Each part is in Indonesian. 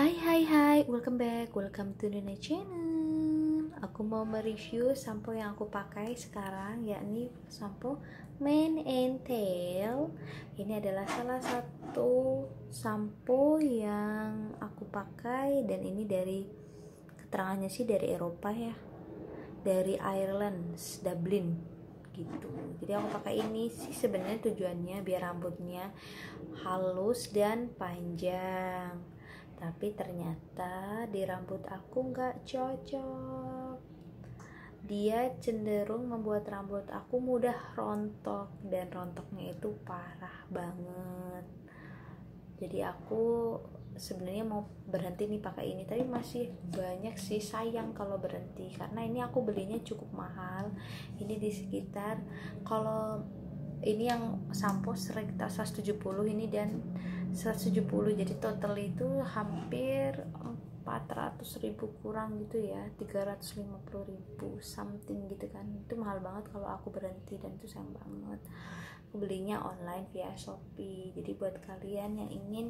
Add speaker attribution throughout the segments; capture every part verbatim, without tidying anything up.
Speaker 1: Hai hai hai, welcome back, welcome to Nuna Channel. Aku mau mereview sampo yang aku pakai sekarang, yakni sampo Mane and Tail. Ini adalah salah satu sampo yang aku pakai, dan ini dari keterangannya sih dari Eropa ya, dari Ireland, Dublin gitu. Jadi aku pakai ini sih sebenarnya tujuannya biar rambutnya halus dan panjang, tapi ternyata di rambut aku nggak cocok. Dia cenderung membuat rambut aku mudah rontok, dan rontoknya itu parah banget. Jadi aku sebenarnya mau berhenti nih pakai ini, tapi masih banyak sih, sayang kalau berhenti karena ini aku belinya cukup mahal. Ini di sekitar, kalau ini yang sampo sekitar seratus tujuh puluh ini dan seratus tujuh puluh, jadi total itu hampir empat ratus ribu kurang gitu ya, tiga ratus lima puluh ribu something gitu kan. Itu mahal banget kalau aku berhenti, dan itu sayang banget. Aku belinya online via Shopee. Jadi buat kalian yang ingin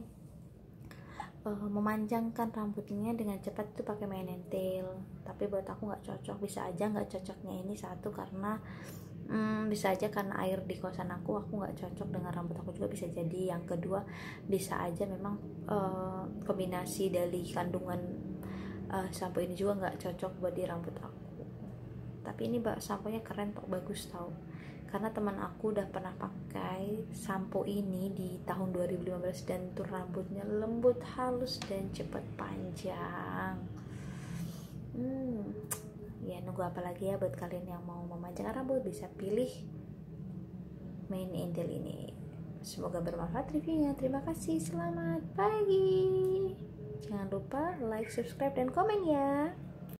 Speaker 1: uh, memanjangkan rambutnya dengan cepat itu pakai Mane and Tail, tapi buat aku nggak cocok. Bisa aja nggak cocoknya ini satu karena Hmm, bisa aja karena air di kosan aku aku nggak cocok dengan rambut aku juga, bisa jadi. Yang kedua, bisa aja memang uh, kombinasi dari kandungan uh, sampo ini juga nggak cocok buat di rambut aku. Tapi ini samponya keren kok, bagus tau, karena teman aku udah pernah pakai sampo ini di tahun dua ribu lima belas dan tuh rambutnya lembut, halus, dan cepet panjang. hmm Ya, nunggu apa lagi ya buat kalian yang mau memanjangkan rambut, bisa pilih Mane and Tail ini. Semoga bermanfaat reviewnya. Terima kasih, selamat pagi. Jangan lupa like, subscribe, dan komen ya.